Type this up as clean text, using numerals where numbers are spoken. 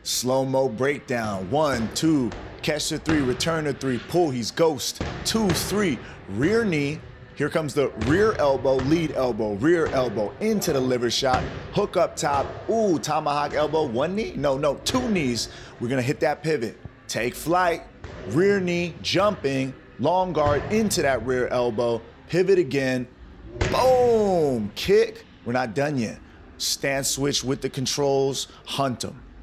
Slow-mo breakdown. 1, 2, catch the 3, return the 3, pull, he's ghost. 2, 3, rear knee. Here comes the rear elbow, lead elbow, rear elbow, into the liver shot, hook up top, ooh, tomahawk elbow, 1 knee? No, 2 knees. We're gonna hit that pivot. Take flight, rear knee, jumping, long guard into that rear elbow, pivot again, boom, kick. We're not done yet. Stance switch with the controls, hunt them.